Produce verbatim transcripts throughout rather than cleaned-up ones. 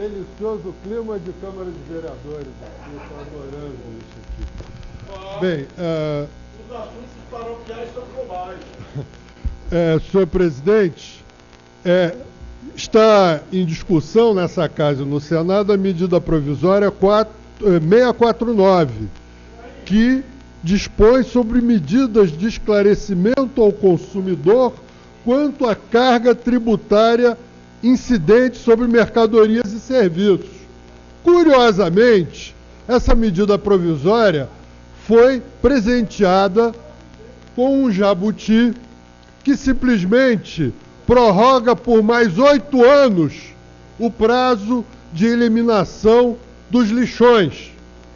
delicioso clima de Câmara de Vereadores aqui, estou adorando isso aqui. Bem, uh, os assuntos paroquiais estão com mais. É, senhor presidente, é, está em discussão nessa casa no Senado a medida provisória seiscentos e quarenta e nove, que dispõe sobre medidas de esclarecimento ao consumidor quanto à carga tributária incidente sobre mercadorias e serviços. Curiosamente, essa medida provisória foi presenteada com um jabuti que simplesmente prorroga por mais oito anos o prazo de eliminação dos lixões,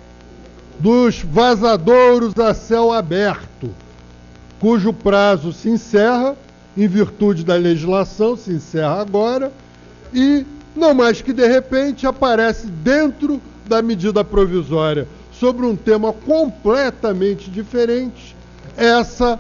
dos vazadouros a céu aberto, cujo prazo se encerra, em virtude da legislação, se encerra agora, e não mais que de repente aparece dentro da medida provisória, sobre um tema completamente diferente, essa,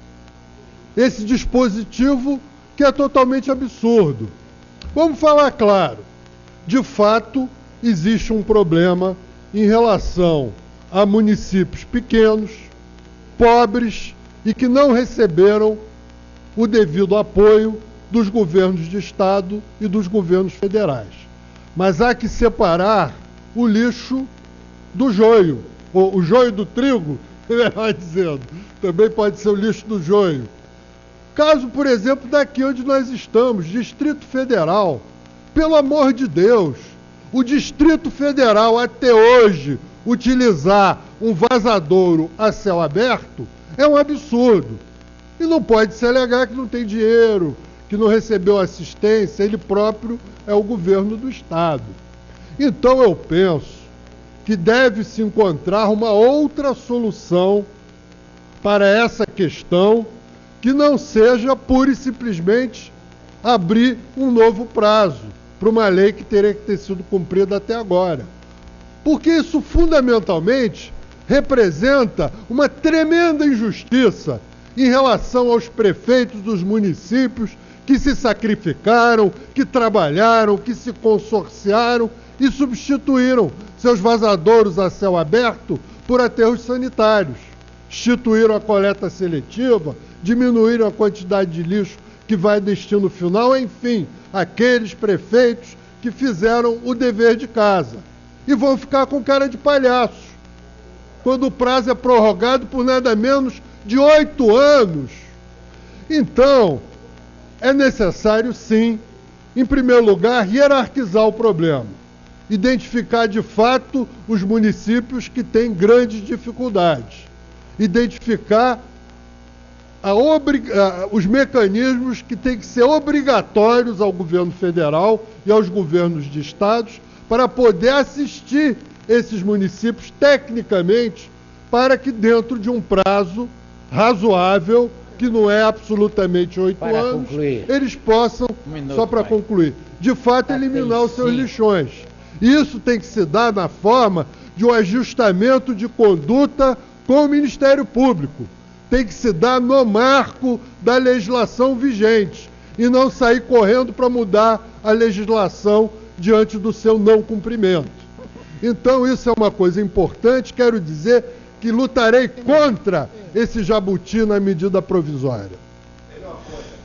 esse dispositivo que é totalmente absurdo. Vamos falar claro, de fato existe um problema em relação a municípios pequenos, pobres e que não receberam o devido apoio dos governos de estado e dos governos federais. Mas há que separar o lixo do joio, ou o joio do trigo, melhor dizendo, também pode ser o lixo do joio. Caso, por exemplo, daqui onde nós estamos, Distrito Federal, pelo amor de Deus, o Distrito Federal até hoje utilizar um vazadouro a céu aberto é um absurdo. E não pode se alegar que não tem dinheiro, que não recebeu assistência, ele próprio é o governo do Estado. Então eu penso que deve-se encontrar uma outra solução para essa questão, que não seja pura e simplesmente abrir um novo prazo para uma lei que teria que ter sido cumprida até agora. Porque isso fundamentalmente representa uma tremenda injustiça em relação aos prefeitos dos municípios que se sacrificaram, que trabalharam, que se consorciaram e substituíram seus vazadouros a céu aberto por aterros sanitários. Instituíram a coleta seletiva, diminuíram a quantidade de lixo que vai ao destino final, enfim, aqueles prefeitos que fizeram o dever de casa. E vão ficar com cara de palhaço, quando o prazo é prorrogado por nada menos de oito anos. Então, é necessário, sim, em primeiro lugar, hierarquizar o problema, identificar de fato os municípios que têm grandes dificuldades, identificar a obrig... os mecanismos que têm que ser obrigatórios ao governo federal e aos governos de estados para poder assistir esses municípios tecnicamente, para que dentro de um prazo razoável, que não é absolutamente oito anos, concluir. eles possam, um minuto, só para concluir, de fato tá eliminar os seus sim. lixões. Isso tem que se dar na forma de um ajustamento de conduta com o Ministério Público. Tem que se dar no marco da legislação vigente e não sair correndo para mudar a legislação diante do seu não cumprimento. Então isso é uma coisa importante, quero dizer que lutarei contra esse jabuti na medida provisória.